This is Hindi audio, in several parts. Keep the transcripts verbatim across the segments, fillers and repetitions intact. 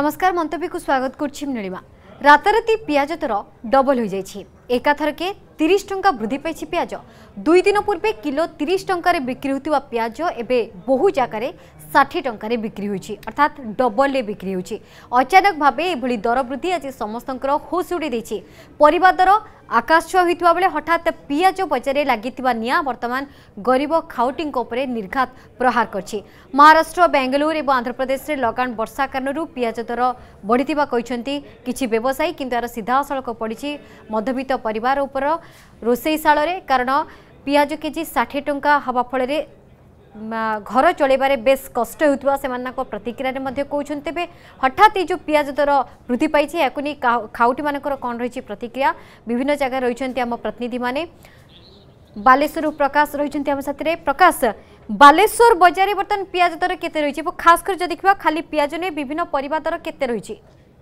नमस्कार मंतव्य को स्वागत करुछि नीलिमा। राताराती पियाज दर डबल हो जाइछि। एकाथरके तीस टंका वृद्धि पाई पियाज। दुई दिन पूर्वे किलो तीस टंकार बिक्री होता पियाज एबे बहु जगार षाठी टंकार बिक्री होछि, अर्थात डबल बिक्री होछि। अचानक भावे एभली दर वृद्धि आज समस्तंकर होश उड़ी देछि। परिबा दर आकाश छुआ होइतबा बेले हठात पियाज बजारे लागितिबा निया वर्तमान गरीब खाउटिंग उपरे निर्घात प्रहार करछि। महाराष्ट्र, बेंगलुरु एवं आंध्र प्रदेश रे लगान वर्षा कारणरू पियाज दर बढ़ितिबा कहिसंती किछि व्यवसायी, किंतु यार सीधासळख पड़िछि मध्यबित्त परिवार उपर रोषेईशाल रे। कारण पियाज केजी षाठी टंका हवा फल रे घर चलैबारे बेस कष्ट होउतबा सेमानक प्रतिक्रिया मध्ये कहउछन। तेबे हठात ये जो पियाज दर वृद्धि पाइछि याकु नै खाउटी मानकर कोन रहिछि प्रतिक्रिया। विभिन्न जगह रहिछन्ति हम प्रतिनिधि माने। बालेश्वर प्रकाश रहिछन्ति हम साथरे। प्रकाश, बालेश्वर बजारे बर्तन पियाज दर केते रहिछि? खास कर जदि देखबा खाली पियाज नै विभिन्न परिबा दर केते रहिछि?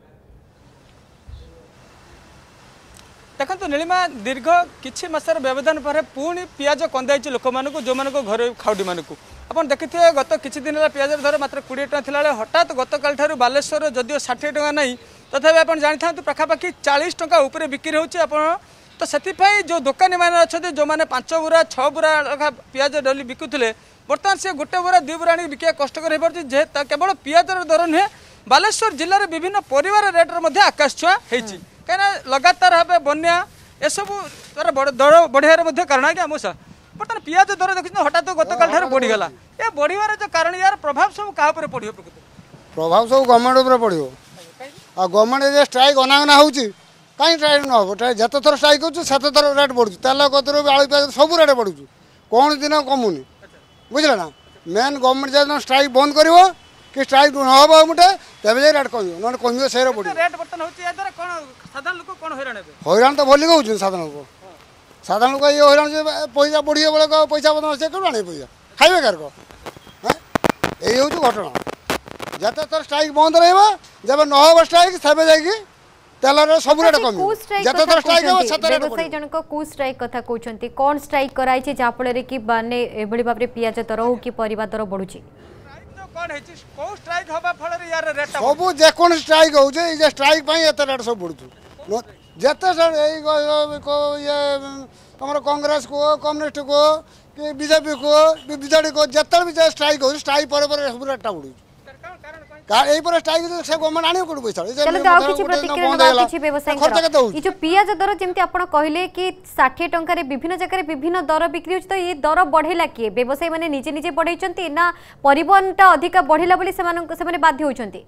देखो नीलिमा, दीर्घ किछि मासर व्यवधान पर पुणी पियाज कंदाई लोक मान जो मान घर खाउटी मानक आप देखिए गत किछि दिन पियाज दर मात्र बीस टका थिला हठात गतकाल ठारू बालेश्वर जदिओ षाठी टका नहीं तथापि आप जानी था पाखापाखि चालीस टका उपरे बिक्री होछि। तो से जो दोकानी मैंने अच्छा जो मैंने पांच बुरा छः बुरा लखा पियाज डली बिकुले बर्तमान से गोटे बुरा दुई बुरा बिका कष्टकर हो पारे। केवल पियाजर दर नुहे बालेश्वर जिले में विभिन्न परिवार रेट्रे आकाश छुआ होती कहीं लगातार भाव बन्या एसबू दर बढ़िया कारण आज्ञा मूसा बर्तमान पियाज दर देखिए हठात गतकाल ठार बढ़ीगला। ये बढ़ियार जो कारण यार प्रभाव सब क्या पड़ो? प्रभाव सब गवर्नमेंट पड़ो। आ गवर्नमेंट स्ट्राइक अनागना हो कहीं स्ट्राइक न हो जिते थर स्ट्राइक हो थर रेट बढ़ू तेल कतर आलू पियाज सब रेट बढ़ू कौन दिन कमुनी बुझे ना। मेन गवर्नमेंट जो स्ट्राइक बंद कर कि स्ट्राइक न हो मुठे तेज रेट कम ना कम से बढ़ हईराण तो भली कौन साधारण लोक साधारण लोक ये हईराण पैसा बढ़ी बेले पैसा बदल से कौन आने पैसा खाइबे कार यही हूँ घटना। जिते थर स्ट्राइक बंद रहा न हो स्ट्राइक तब जा तेलर सब रेट कम जिते थर स्ट्राइक हो सेते रेट व्यवसायी जनक को स्ट्राइक कथा कहउछंती कोन स्ट्राइक कराई छै जा फल रे कि माने एभली भाबरे पियाज दर हो कि परिबा दर बढ़ुछि? कोन है को स्ट्राइक होबा फल रे यार रेट सब जे कोन स्ट्राइक हो जे जे स्ट्राइक पई एते रेट सब बढ़ुछु जते सर को ये हमर कांग्रेस को कम्युनिस्ट को कि बीजेपी को बीजेडी को जते भी स्ट्राइक हो स्ट्राइक पर पर सब रेट बढ़ुछु पियाज दर जमी आप कहले कि षाठी टंकार विभिन्न जगह विभिन्न दर बिक्री हो, तो ये दर बढ़ेला किए? व्यवसायी मैंने निजे निजे बढ़ाई ना परिवहन टा अधिक बढ़ेला बोली से बाध्य होती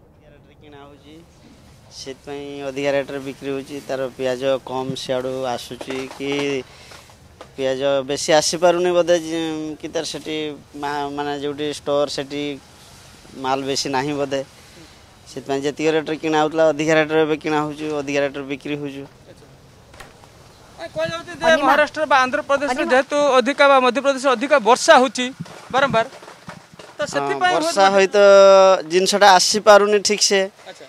अधिका रेट बिक्री होची तार पियाज कम सियाड़ू आसूची कि पियाज बेसी आसी पारुनी बोधे कि तार सेठी माने जोटी स्टोर सेठी माल बेसी नहीं बोधे से जी रेट्रे किना होता अधिका रेट्रे किना हो अधिका रेट्रे बिक्री हो। महाराष्ट्र आंध्र प्रदेश जेहेतु अधिका मध्य प्रदेश अधिका वर्षा होची बारंबार तो सेति पय वर्षा होई तो जिनसटा आसी पारुनी ठीक से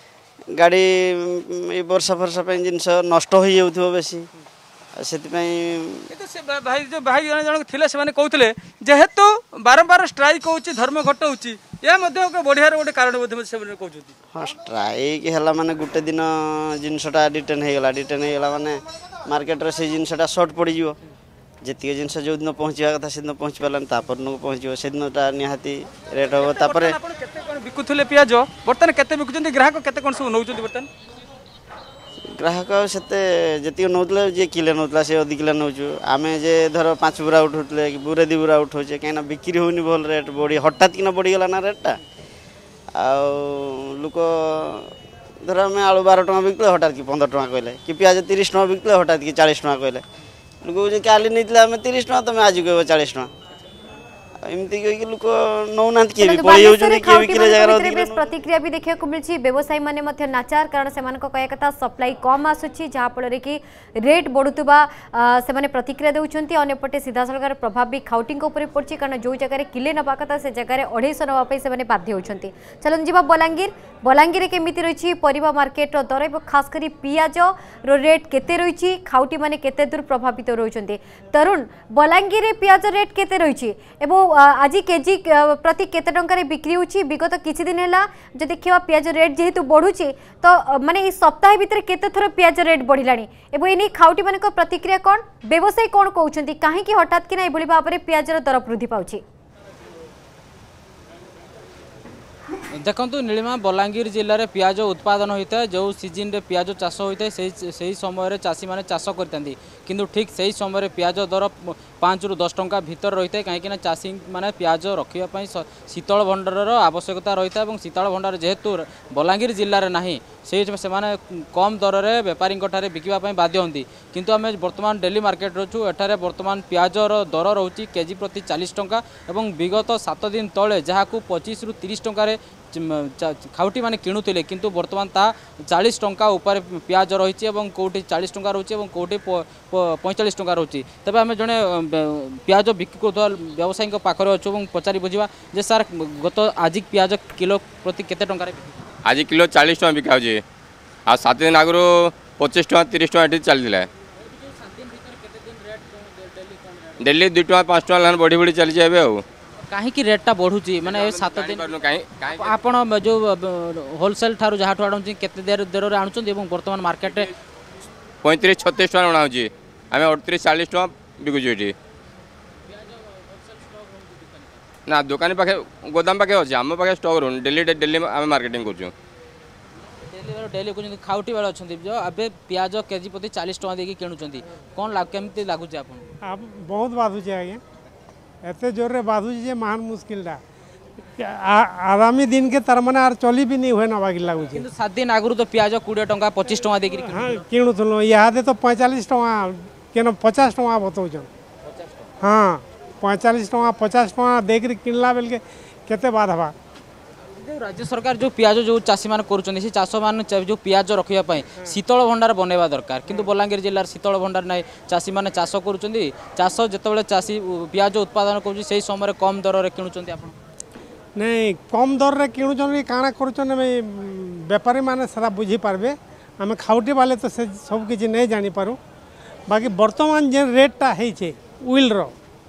गाड़ी वर्षा फर्षा जिनस नष्ट हो जाउथो बेसी से भाई जो भाई जन जन थिले से माने कहउतले जेहेतु बारंबार स्ट्राइक होची धर्म घट होची या मध्ये बढ़ियार गोटे कारण मध्ये से माने कहउछथि। हां स्ट्राइक हैला माने गुटे दिन जिनसटा डिटेन हे गला डिटेन हे गला माने मार्केट रे से जिनसटा शॉर्ट पड़ी जिवो जति जिनस जो दिन पहुंचवा कथा से दिन पहुंच पालन तापर न पहुंचो से दिनटा निहाती रेट हो तापर केते कोन बिकुथले पियाज बर्तन केते बिकुचंती ग्राहक केते कोन सब नउचंती बर्तन ग्राहक से जी नौले जी किले नौला से अधिक किले नौचु आम जे धर पाँच बुरा उठुले बुरे दी बुरा उठाऊे कहीं बिक्री होनी भल रेट बढ़ी हठात कि बढ़ीगला ना रेटा लोक धर आम आलू बार टाँग बिकले हठात कि पंद्रह टाँग कहले कि पियाज तीस टाँग बिकले हठात कि चालीस टाँग कहले लोक काली नहीं आम तीस टाँग तुम आज कह चालीस टाँग एमती कहीं लोक नौना प्रतिक्रिया भी देखा मिली। व्यवसायी मैंने नाचार कारण से कह कथा सप्लाई कम आसूची जहाँफल कि रेट बढ़ुवा से प्रतिक्रिया देउछन्ती। अन्यपटे सीधा सड़क प्रभाव भी खाउटी पड़ी कारण जो जगह किले नवा कथा से जगह अढ़ाई नापी से बाध्य होती। चलन जी बलांगीर बलांगीर केमी रही परिवा मार्केट दर खास कर पियाज रेट केते रही खाउटी मैंने केते दूर प्रभावित रोचते? तरुण बलांगीर पियाज रेट केते रही आज केजी प्रति केते टंका रे बिक्री होची विगत किछि दिन हैला जे देखिबा प्याज रेट जेहेतु बढ़ुची तो माने ई सप्ताह भीतर केते थर प्याज रेट बढ़िलानी एबो एनी खाउटी मानक प्रतिक्रिया कोन व्यवसायी कोन कहउछंती काहे कि हठात कि नै भली भाबरे प्याज रो दर वृद्धि पाउची देखु नीलिमा बलांगीर जिले में पियाज उत्पादन होता है जो सीजन रे पियाज चाष होता है से समय चाषी मैंने चाष करते किंतु ठीक से समय पियाज दर पाँच रु दस टंका भीतर रही है कहीं चाषी मैंने पियाज रखापी शीतल भंडार आवश्यकता रही है शीतल भंडार जेहेतु बलांगीर जिले में ना से कम दर में बेपारी बिकवाई बाध्य होती किंतु आम बर्तमान डेली मार्केट रोचु एठारे बर्तमान पियाजर दर रोचे केजी प्रति चालीस टंका और विगत सात दिन तले जहाँ पच्चीस रु तीस टंकार खाउटी माने किणुले किंतु बर्तमान ता चालीस टंका ऊपर पियाज रही कौटी चालीस टंका रोचे कौटी पैंतालीस टंका रोचे तेज आम जड़े पियाज बिक्री करुवा व्यवसायी पाखे अच्छु पचारि बुझा जे सार गत आज पियाज किलो प्रति केते टंका आज किलो चालीस टका बिका हो आ सात दिन आगु पचास टका तीस टका ये चलता डेली दुई टका पाँच टका बढ़ी बढ़ी चली जाए कहीं रेटा बढ़ुची माने सात दिन आपण जो होलसेल ठारू जहाँ आनुचे केते देर देर आणुचंती एवं वर्तमान मार्केट रे पैंतीस छत्तीस टका अणा होची आमे अड़तीस चालीस टका बिकुछु एठी ना दुकानी पाखे गोदाम पाखे अच्छे आम पाखे स्टॉक रोन डेली डेली आम मार्केटिंग करछू डेली डेली को खाउटी वाला अच्छे जो अबे पियाज केजी प्रति चालीस टका देकी किणुचंती कोन लाग केमती लागुचे आपन आप बहुत बाधुचे आज्ञा एते जोर रे बाधुचे महान मुश्किल आगामी दिन के तार माने आर चली भी नहीं हुए ना बाकी लागुचे किंतु सात दिन आगु तो पियाज बीस टंका पच्चीस टंका देकी हाँ किणुथलो इहादे तो पैंतालीस टंका केन पचास टंका बतौछन हाँ पैंतालीस टंका पचास टंका देकर किनला बेल के केते बाद हवा राज्य सरकार जो पियाज जो चाषी मान कर चाष मान जो पियाज रखापी शीतल भंडार बनवा दरकार किंतु बलांगीर जिलार शीतल भंडार ना चाषी मैंने चाष कर चाष जिते चाषी पियाज उत्पादन कर समय कम दर में किणुंट आप नहीं कम दर में किणुचन काଣା कर बेपारी मैंने सारा बुझी पार्बे आम खाउटी वाले तो से सब किसी नहीं जानीपारू बाकी बर्तमान जे रेटा है उइल रो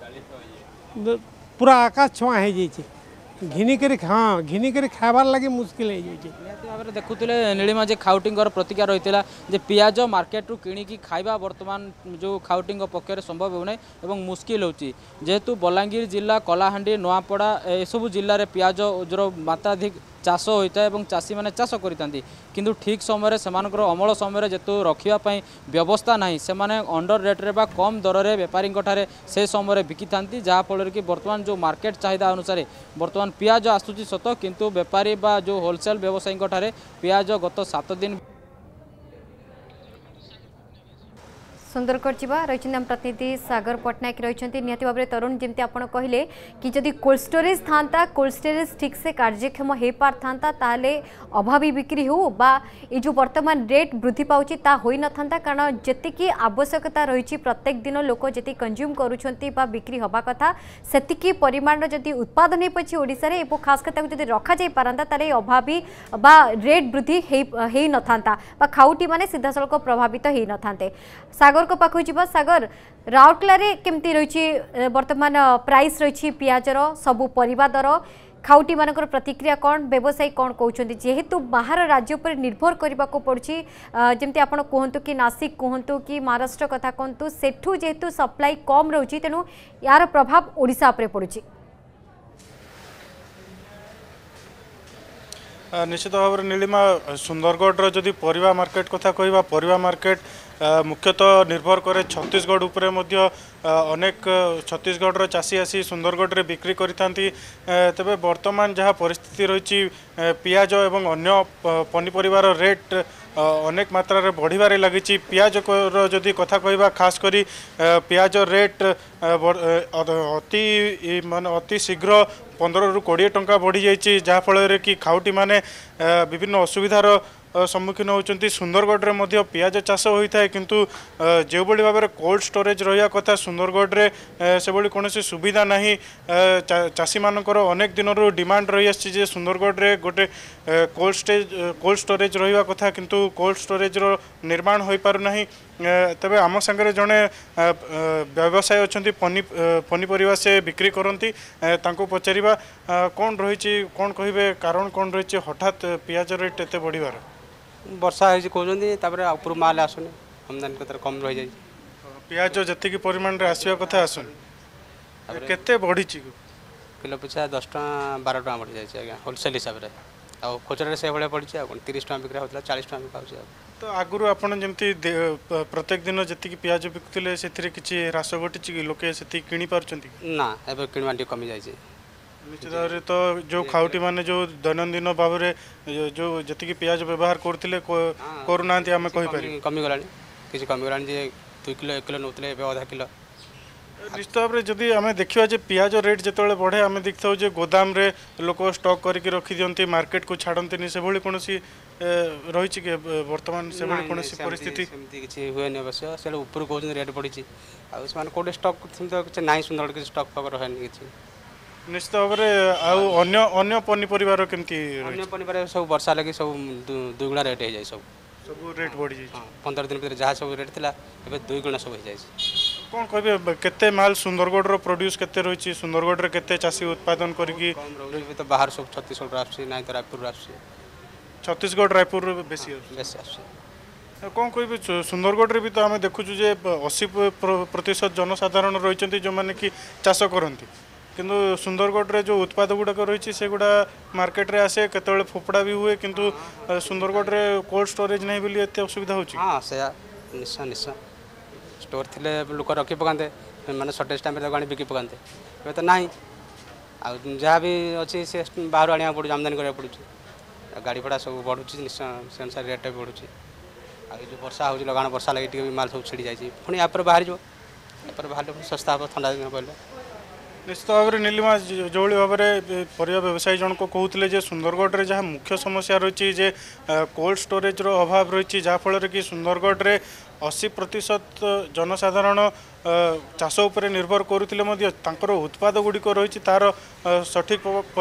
पूरा आकाश छुआ हो जाइए घिनिक हाँ घिनिक खाबार लगे मुश्किल हो जाए देखुले नीलिमा जे खाउटींगर प्रतिक्रिया रही है पियाज मार्केट रू किणिकी खाइबा वर्तमान जो खाउटी पक्षर संभव होना एवं मुश्किल होची जेहेतु बलांगीर जिला कलाहांडी नुआपड़ा एसबू जिले में पियाज जो मात्राधिक चाष होता है चाषी मैंने चाष करते किंतु ठीक समय से अमल समय जेतु रखापी व्यवस्था ना से अंडर रेट्रे बा कम दर में बेपारी से समय बिकी था जहाँफल कि बर्तमान जो मार्केट चाहिदा अनुसार बर्तमान पियाज आसूची सत किंतु बेपारी बा जो होलसेल व्यवसायी पियाज गत सात दिन सुंदरगढ़ जीवा रही आम प्रतिनिधि सागर पट्टनायक रही निहती भाव में तरुण जमी आप कहले कि जदि कोल्ड स्टोरेज था कोल्ड स्टोरेज ठीक से कार्यक्षम हो पार था ताले अभावी बिक्री हो बा ये जो वर्तमान रेट वृद्धि पाउची ता होई न था कारण जी आवश्यकता रही प्रत्येक दिन लोक जी कंज्यूम करुँच बिक्री हवा कथा से परिमाण जदि उत्पादन हो पाची ओडिशा रे एवं खास कर जब रखा जाई पारंता ताले अभावी बा रेट वृद्धि हो न था बा खाउटी माने सीधा सड़क प्रभावित हो न था सागर को पाखु जीवा सागर राउरकेला रे केमती रही वर्तमान प्राइस रही पियाजर सबू परिबा दर खाउटी मानकर प्रतिक्रिया कौन व्यवसायी कौन कहते जेहेतु बाहर राज्य पर निर्भर करने को पड़ी जमती आप कहतु कि नासिक कहतु कि महाराष्ट्र कथा कहतु सेठू जेहेतु सप्लाई कम रोची तेणु यार प्रभाव ओडिशा उपरे पड़ुची निश्चित भाव में नीलिमा सुंदरगढ़ जदि परिवा मार्केट कथा कहवा परिवा मार्केट मुख्यतः निर्भर करे छत्तीसगढ़ उपरे मध्य अनेक छत्तीसगढ़ चाषी आसी सुंदरगढ़ रे बिक्री करिथांती तबे वर्तमान जहाँ परिस्थिति रही पियाज एवं अन्य पनीपरिवार रेट अनेक मात्रा रे बढ़िबारे लगी पियाज जदि कथा कहवा खास करी पियाज रेट अति मान अति शीघ्र पंद्रह रु कोड़े टंका बढ़ी जाइए जहाँफल कि खाउटी माने विभिन्न असुविधार सम्मुखीन होती सुंदरगढ़ में पियाज चाष होता है किंतु जो भाव में कोल्ड स्टोरेज रहा कथा सुंदरगढ़ में से कौन सुविधा ना चाषी मानकर अनेक दिन डिमांड रही आसी सुंदरगढ़ में गोटे कोल्ड स्टेज कोल्ड स्टोरेज रहा कथा किंतु कोल्ड स्टोरेज निर्माण हो पारना तेबे आम सांगे जड़े व्यवसायी अच्छा पनीपरिया से बिक्री करती पचारा कौन रही कौन कहे कारण कौन रही हठात पियाज रेट एत बढ़िबार वर्षा है कहते उपर माल आसुनी आमदानी कतरे कम रही जाए पियाज जी परिमाण रे आसवा कथा आसुनी केते बढ़ी किलो पिछा दस टाँह बारह टाँह बढ़ी जाए आज्ञा होलसेल हिसाब से आ खुचरा से भाई पड़ी कौन तीस टाँह बिक्री होता चालीस टाँह बिका तो आगुरी आपड़ जमी प्रत्येक दिन जी पियाज बिकुले से किसी ह्रास घटी लोके से किणी पार्टी ना एवं किणवा कमी जाए निश्चित भाव में तो जो खाउटी माने जो दैनंदिन भाव में जो जी पियाज व्यवहार करते करूना आम कहीपर कमी गला किसी कमी गला दुई किलो एक किलो नौते अधा किलो निश्चित भाव में जदि आम देखा जे पियाज रेट जो बढ़े आम देखता हूँ गोदाम रे लोक स्टॉक करके रखी दिखती मार्केट को छाड़ती से कौन रही कि बर्तमान से कौन परिस्थिति किसी हुए अवश्य से ऊपर कहते रेट बढ़ी कौटे स्टॉक ना सुंदर किसी स्टॉक फक रहे किसी निश्चित भाव में अन्य पनीपरिवार केमती अन्य पनीपरिया सब वर्षा लगी सब दुईगुणा रेट हो जाए सब सब रेट बढ़ी जाए पंद्रह दिन भर जहाँ सब रेट था दुई गुणा सब हो जाए कौन कहे केते माल सुंदरगढ़ प्रोड्यूस केते रही सुंदरगढ़ केते चाषी उत्पादन करके तो बाहर सब छत्तीसगढ़ आसुच्छी ना तो रायपुर आसुच्छी छत्तीसगढ़ रायपुर बेसी बेसी आसुच्छी कौन कह सुंदरगढ़ भी तो आम देखुचु जे अशी प्रतिशत जनसाधारण रही जो मैंने कि चाष करती किंतु सुंदरगढ़ रे जो उत्पाद गुड़ाक रही से गुड़ा मार्केट रे आसे केतବେଳେ फोपड़ा भी हुए किंतु सुंदरगढ़ रे कोल्ड स्टोरेज नहीं बोली एते असुविधा होची हां से निश्चय निश्चय स्टोर थिले लोक रखी पकाते माने शॉर्टेज टाइम रे गाणी बिकी पकाते ए तो नाही आ जहाँ भी अच्छी से बाहर आनिया पड़ू आमदानी करा पड़ू गाड़ी भड़ा सब बढ़ुची निश्चय से अनुसार रेट भी बढ़ुची आ जो वर्षा हो लगाण वर्षा लगी भी माल सब छिड़ी जाए पुणी या बाहर जो बाहर सस्ता हम ठंडा दिन पड़े निश्चित भाव में नीलिमा जो भाव में परिया व्यवसायी जन को कहते सुंदरगढ़ में जहाँ मुख्य समस्या रही है कोल्ड स्टोरेज रो अभाव रही जहाँफल कि सुंदरगढ़ में अशी प्रतिशत जनसाधारण चाष उपर निर्भर करुले उत्पाद गुड़िक रही तार सठिक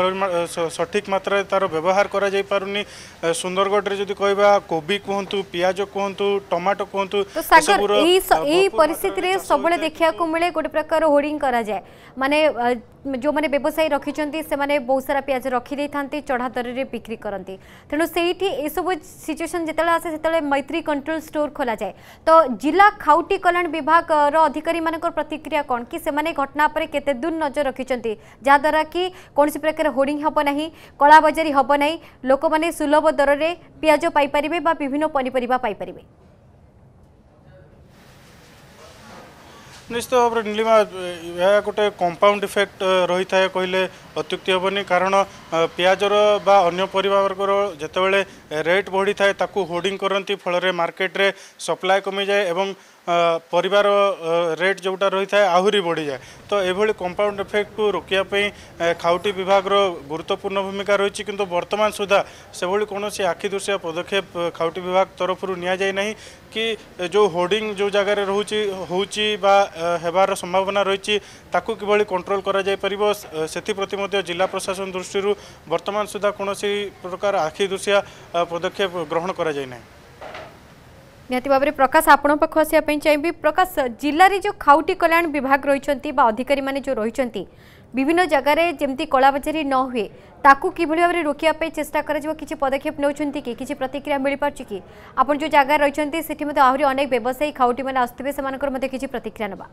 सठिक मात्रा तार व्यवहार करा जाई पारुनी सुंदरगढ़ रे जदि कहबा कोबी कहतु पियाज कहतु टमाटो कहतु तो सागर ई परिस्थिति रे सबले देखिया को मिले गोटे प्रकार होर्डिंग करा जाए माने जो माने व्यवसायी रखिचंती से माने बहुत सारा पियाज रखी दे थांती चढ़ा दर रे बिक्री करंती तेणु सेठी ए सब सिचुएशन जेतले आसे सेतले मैत्री कंट्रोल स्टोर खोला जाए तो जिला खाउटी कल्याण विभाग रो अधिकारी मानकर प्रतिक्रिया कौन कि सेमाने घटना पर केते दूर नजर रखिचंती जा द्वारा कि कोनसी प्रकार होर्डिंग हबो नाही कला बजारी हबो नाही लोक माने सुलभ दर रे पियाज पाई परिबे बा विभिन्न पनीपरिबा पाई परिबे निश्चित भाव में नीलिमा यह गोटे कंपाउंड इफेक्ट रही था कहले अत्युक्ति हेनी कारण पियाजर बा अन्य परिवार जितेबाला रेट बढ़ी थाए ताकू होर्डिंग करती फल मार्केट रे सप्लाय कमी जाए एवं परिवार रेट जोटा रही था आहरी बढ़ी जाए तो यह कंपाउंड इफेक्ट को रोकने खाउटी विभाग गुरुत्वपूर्ण भूमिका रही किंतु वर्तमान सुधा से कौन आखि दृश्य पदक्षेप खाउटी विभाग तरफ नि जाए ना कि जो होर्डिंग जो जगार रोची होची बा हेबार संभावना रही ताकू किभली कंट्रोल करा जाय परिबो सेथि प्रति मध्ये जिला प्रशासन दृष्टि वर्तमान सुधा कौन प्रकार आखि दृश्य पदक्षेप ग्रहण करा जाय ना निहाती भाव में प्रकाश आपण पाख आसा चाहिए प्रकाश जिले में जो खाउटी कल्याण विभाग रही अधिकारी माने जो रही विभिन्न जगार जमी कलाबजारी न हुए ताकू किभली भाव में रोकने चेष्टा किसी पदक्षेप नौकरी कि किसी प्रतिक्रिया मिल पार्टी कि आप जो जगार रही से आहरी अनेक व्यवसायी खाउटी मैंने आसुवे से किसी प्रतिक्रिया नवा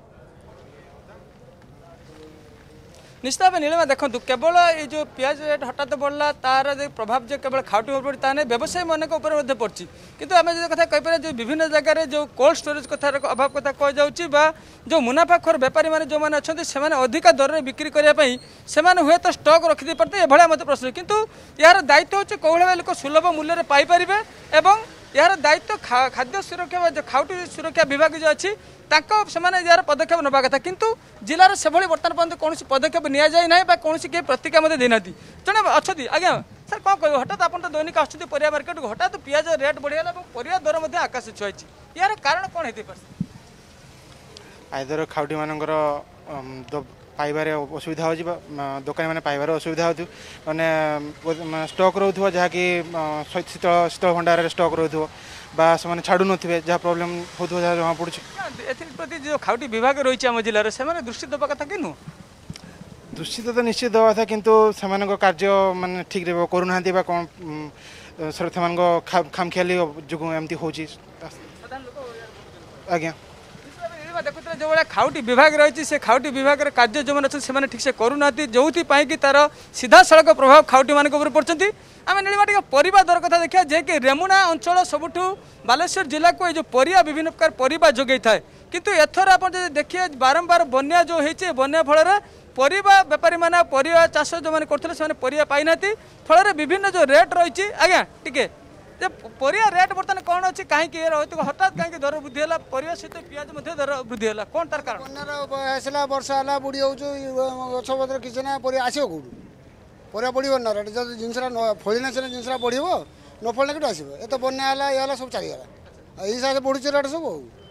निश्चित भाव नीलिमा देखो केवल ये जो पियाज रेट हठात बढ़ला तार प्रभाव जो केवल खाउटी पड़ी ताने व्यवसायी मान पड़ी किंतु आम जो कथा कहीपर जो विभिन्न जगह जो कोल्ड स्टोरेज कथा अभाव कथा कह जाऊँगी जो मुनाफाखोर बेपारी मैंने जो मैंने अच्छा से अधिक दर में बिक्री करने से हुए तो स्टक रखिदे पारते ये मत प्रश्न किंतु यार दायित्व होचे कौन लोक सुलभ मूल्य में पाइपर एवं यार दायित्व खाद्य सुरक्षा जो खाउटी सुरक्षा विभाग जो अच्छी यार पदक्षेप नवा कथा किंतु जिलार से बर्तमान पर्यटन कौन पदक्षेप नि जाए ना कौन प्रतिक्रिया देना जड़े अच्छा आज्ञा सर कौन कह हठात आप दैनिक आसुँच परिया मार्केट हठात पियाज रेट बढ़िगला परिया दर आकाश छुआई यार कारण कौन होती आइदर खाउटी मानकर पाइबार असुविधा हो दुकानी मैंने पाइबार असुविधा हो मैंने स्टॉक रोथो जहाँकि शीतल शीतल भंडार स्टॉक रोथो बा से छाड़ू थे जहाँ प्रोब्लेम हो जहाँ पड़े एप्रति जो खाउटी विभाग रही आम जिले में दृष्टि देवा कथा कि नुह दृष्टि तो निश्चित देवा था किंतु से कार्य मानने ठीक रे करूना कौन से खामखियाली जो एमती हो आज्ञा देखुते जो भाई खाउटी विभाग रही से खाउटी विभाग कार्य जो अच्छे से ठीक से करूना जो कि तार सीधा सड़क प्रभाव खाउटी मान पड़ते आम नीलिमा टे परिवा दर कथा देखा जे कि रेमुना अंचल सबुठू बालेश्वर जिला को जो परिया विभिन्न प्रकार परिवा जोगे थाए किंतु एथर आप देखिए बारंबार बन्या जो होती बन्या फल परिवा बेपारी मैंने परिवा चाष जो मैंने करते हैं परिवा पाई ना फल विभिन्न जो रेट रही आज्ञा टी परिया रेट बर्तमान कौन अच्छी कहीं हठात कहीं दर वृद्धि है परिया सहित पियाज दर वृद्धि है कौन तार कारण आसला वर्षा है बुड़ी हो गछपत्र किसी ना परिया आसो कौटू परिया बढ़ ना रेट जब जिनसा फलिना सीना जिनसा बढ़ न फलना कौट आस ये बन्या ये सब चलीगला यही हिसाब से बढ़ुचे रेट सब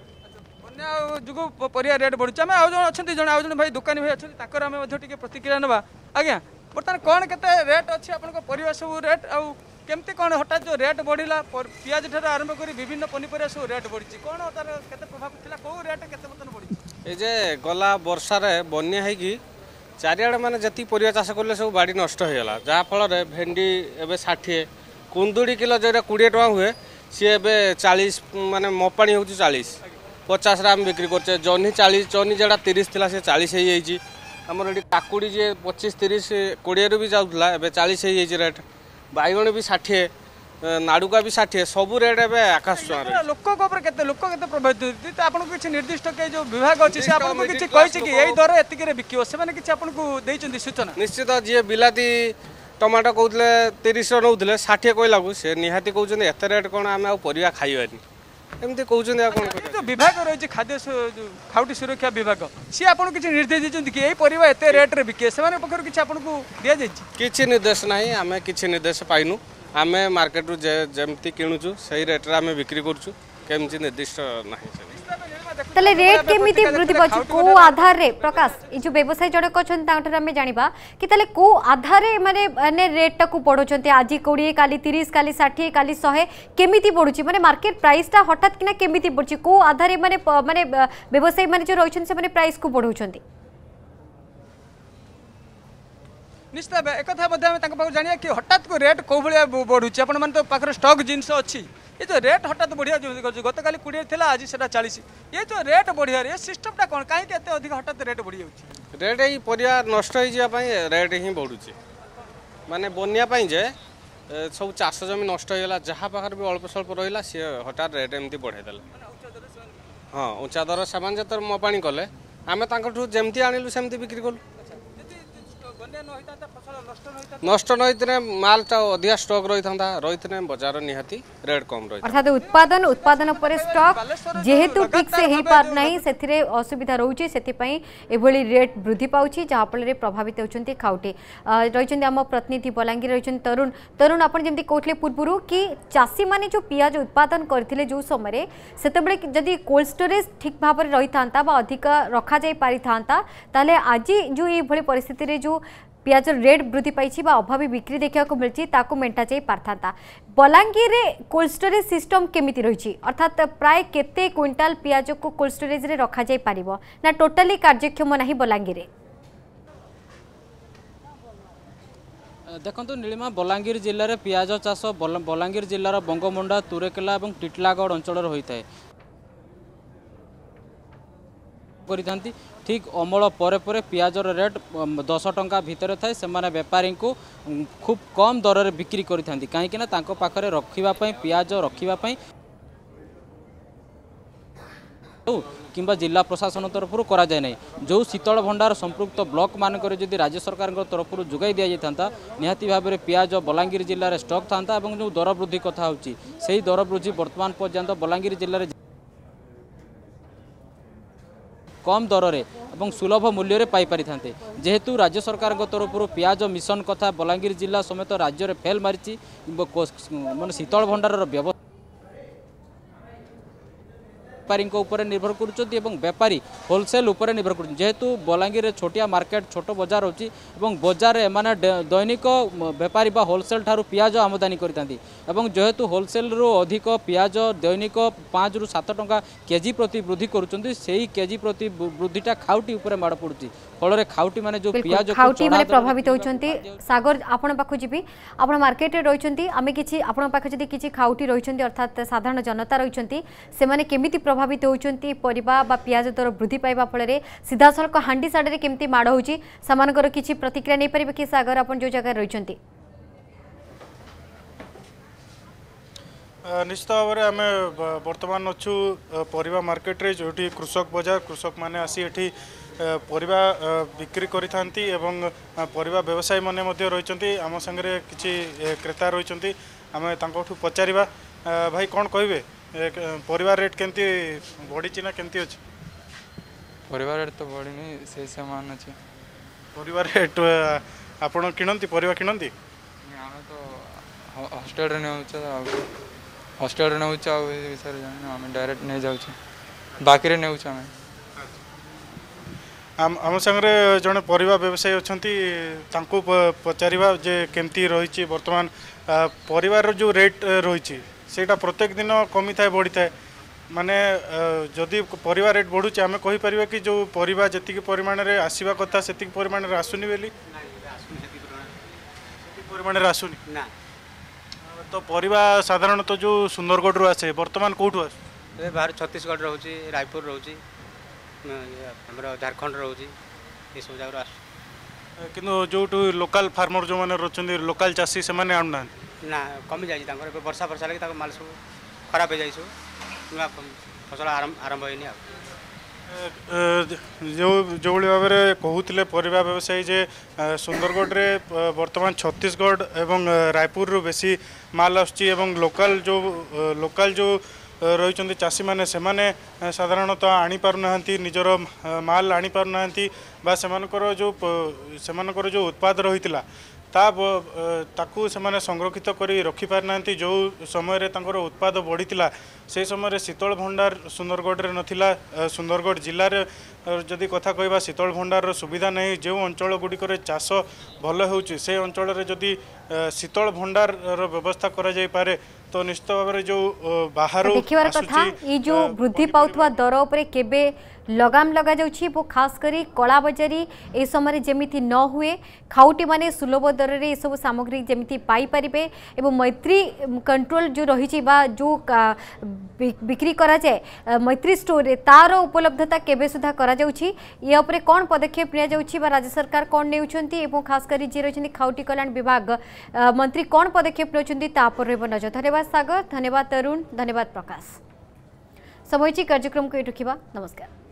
बन्या जो परिया रेट बढ़ुचे आम आज अच्छा जन आज भाई दुकानी भाई अच्छा आम प्रतिक्रिया ना आज्ञा बर्तमान कौन के रेट अच्छी आप परिया सब रेट आउ केमती कौन हठात जो रेट बढ़ला पियाज ठार आरंभ कर विभिन्न पनीपरिया सब रेट बढ़ी कौन तार केते प्रभाव थिला को रेट केते बर्तन बढ़ी ए जे गला वर्षा रे बन्या है कि चारिआडे माने जति परिया चाष करले सब बाड़ी नष्ट हो गला जहा फल रे भेंडी एबे साठ कुंदुड़ी किलो जेटा बीस टका हुए सी एबे चालीस माने मपाणी होची चालीस पचास रे हम बिक्री करछे जन्ही चालीस जन्ही जेटा तीस थिला से चालीस हो जाइछि हमर एडी काकुड़ी जे पच्चीस तीस बीस रु भी जाउतला एबे चालीस हो जाइछि रेट बैगण भी षाठी नाड़ुका भी षाठी सब रेट ए आकाश छुआ लोक लोक प्रभावित आपको किसी निर्दिष्ट के जो विभाग अच्छी से आपको किसी कही कि यही दर एतिक बिकिब से किसी आपको सूचना निश्चित जी बिलाती टमाटो कहते तीस नौले षाठी कहला से निहाती कहते एत रेट कौन आम आया खाइबानी एमती कहते जो विभाग रही खाद्य खाउटी सुरक्षा विभाग सी आपको किसी निर्देश देते कि यही परिवा एत रेट्रे बिके से पक्ष किसी आपको दि जाए किसी निर्देश ना आम किसी निर्देश पाइनु आम मार्केट जमती किणुचु से रेट्रे आम बिक्री करुचु केमती निर्दिष्ट ना तले रेट केमिति वृद्धि पाछि को आधार रे प्रकाश ए जो व्यवसाय जड़क अछन तांटर हमें जानिबा कि तले को आधार रे माने माने रेट टा को पडोचंते आज बीस काली तीस काली साठ काली सौ केमिति पडुची माने मार्केट प्राइस ता हठात किना केमिति पडुची को आधार रे माने माने व्यवसाय माने जो रहिछन से माने प्राइस को पडोचंती निश्चित एक कथा जानिया कि हठात को रेट कौ भाया बढ़ुची आप तो पाखे स्टक जिनस अच्छी ये जो रेट हठात बढ़िया गत काली कोड़े थी आज से चालीस ये जो रेट बढ़िया ये सिस्टमटा कौन कहीं अधिक हठात रेट बढ़ी जाऊँ रेट ही परिया नष्ट हो रेट ही बढ़ुची माने बन्या जे सब चाष जमी नष्ट होगा जहाँ पाखे भी अल्प स्वल्प रहा सी हठात रेट एमती बढ़ेदेले हाँ उचा दर सामान जो मपाणी कले आम जमती आणिलु सेमती बिक्री कलु नष्ट नई मालटा अधिक स्टॉक रही था रही बजार निहाती रेट कम रही अर्थात उत्पादन उत्पादन पर स्टॉक जेहेतु ठीक से हो पार नहीं से असुविधा रोचे से एभली रेट वृद्धि पाउछि जहाँ फल प्रभावित होती खाउटी रही आम प्रतिनिधि बलांगीर रही तरुण तरुण आप जमी कहते पूर्व कि चाषी मैंने जो पियाज उत्पादन करते जो समय से जदि कोल्ड स्टोरेज ठीक भाव में रही था अधिक रखा जाई पारि था ताले आज जो ये परिस्थिति जो पियाज रेट वृद्धि पाई अभावी बिक्री देखा मिली मेटा जा पारथा बलांगीर कोल्ड स्टोरेज सिस्टम केमिति रही अर्थात प्राय केते क्विंटाल पियाज को कोल्ड स्टोरेज रे रखा जाई पारिबो ना टोटाली कार्यक्षम नहीं बलांगीर देखो नीलिमा बलांगीर जिले में पियाज चाष बलांगीर जिलार बंगमुंडा तुरेकेला और टिटलागढ़ अंचल होता है करिथांती ठीक अमल पर पर पियाजर रेट दस टंका भितर थाए से बेपारी को खूब कम दर में बिक्री करिथांती कहीं ना तांको पाखरे रखिबापई पियाज रखिबापई किंबा जिला प्रशासन तरफ करा जाए नहीं जो शीतल भंडार संपृक्त ब्लॉक मानक जदि राज्य सरकार तरफ जोगाई दि जाता निहाती भाव में पियाज बलांगीर जिले में स्टॉक था और जो दर वृद्धि कथा होची से दर वृद्धि वर्तमान पर्यंत बलांगीर जिले में कम दर रे एवं सुलभ मूल्य रे पाई पारि थांते जेहेतु राज्य सरकार तरफ पियाज मिशन कथा बलांगीर जिला समेत राज्य में फेल मारी माने शीतल भंडार व्यवस्था बेपारी निर्भर कर बेपारी होलसेल उपर निर्भर कर जेहेतु बलांगीर छोटिया मार्केट छोट बजार होची बजार एमाने दैनिक बेपारी बा होलसेल ठारू पियाज आमदानी करतांती जेहेतु होलसेल रु अधिक पियाज दैनिक पाँच रु सात टंका केजी प्रति वृद्धि करुचंती सेही केजी प्रति वृद्धिटा खाउटी उपरे माड़ पड़ुची फल खाउटी माने जो पियाज खाउटी माने प्रभावित होचंती सागर आपण पाखु जीबी आपण मार्केट रे रहिचंती आमे किछि आपण पाख जदी किछि खाउटी रहिचंती अर्थात साधारण जनता रहिचंती से माने केमिति प्रभावित होचंती परिबा बा पियाज दर वृद्धि पाइबा फल रे सीधा सलक हांडी साडे रे केमिति माड़ होची समानकर किछि प्रतिक्रिया नै परिबे कि सागर आपण जो जगह रहिचंती निश्चित भाव में आम बर्तमान अच्छु परिबा मार्केट रे जो कृषक बजार कृषक माने आसी एठी परिबा बिक्री करिथांती एवं परिबा व्यवसायी माने मध्य रहिचंती आम संगे किछि क्रेता रहिचंती आमे तांकोठु पचारिबा भाई कोन कहबे परिबा रेट केंती बढ़ी ना केंती अछि परिबा रेट तो बढ़ी नहीं से समान अछि परिबा रेट आपण किनंती परिबा किनंती आमे तो हॉस्टल रे नेउछ हॉस्टल ने विषय जान आम डायरेक्ट नहीं जाऊँ बाकी रे नहीं आम आम आम संगे जड़े परिबा व्यवसायी अच्छा पचारिबा जे केमती रही बर्तमान परिवार जो रेट रही सेटा प्रत्येक दिन कमी थाए बढ़ी थाए माने जदि परिवार रेट बढ़ुचे आम कहीपर कि जो परिबा जी परिमाण में आसवा कथा से परिमाण में आसुनी बेली परिमाण में आसुनी ना तो परिबा साधारणतः जो सुंदरगढ़ रु आसे वर्तमान कौटू आस बाहर छत्तीसगढ़ रोचे रायपुर रोचे झारखंड रोचे ये सब जगह आस किंतु जो लोकल फार्मर जो मैंने रोचंदी लोकल चाषी से माने आउना ना कमी जाए वर्षा वर्षा लगे माल सब खराब हो जाए सब नुआ फसल आरंभ आरंभ होनी आ जो जो भाव में कहते परिबा व्यवसायी जे सुंदरगढ़ रे वर्तमान छत्तीसगढ़ एवं रायपुर रु बेसी माल आसुची एवं लोकल जो लोकल जो रही चाषी मैंने से साधारणतः आनी पारना निजर माल आनी पारना बा सेमानकर जो सेमानकर जो उत्पाद रही ता ताकू से संरक्षित कर रखी पारना जो समय तांकर उत्पाद बढ़ीला से समय शीतल भंडार सुंदरगढ़ रे नथिला सुंदरगढ़ जिले में जदि कथा कहबा शीतल भंडार सुविधा नहीं जो अंचल गुड़िक चाष भल हो से अंचल जदि शीतल भंडार व्यवस्था करा जाय पारे तो निश्चित भाव में जो बाहर देखिबार कथा ये जो वृद्धि पाउथवा दर उपरे केबे लगाम लगा जाउछि वो खास करी कला बजारी ए समय जेमिति न हुए खाउटी माने सुलभ दर रे सब सामग्री जेमिति पाई परिबे एवं मैत्री कंट्रोल जो रही बा जो बिक्री करा जाए मैत्री स्टोर रे तार उपलब्धता केबे सुधा करा जाउछि ये उपरे कोन पदक्षेप लिया जाउछि बा राज्य सरकार कोन नेउछंती एवं खास करी जे रहिछंती खाउटी कल्याण विभाग मंत्री कोन पदक्षेप नेउछंती ता पर रहबो नजर। धन्यवाद सागर, धन्यवाद तरुण, धन्यवाद प्रकाश। समयची कार्यक्रम को एठुखिबा। नमस्कार।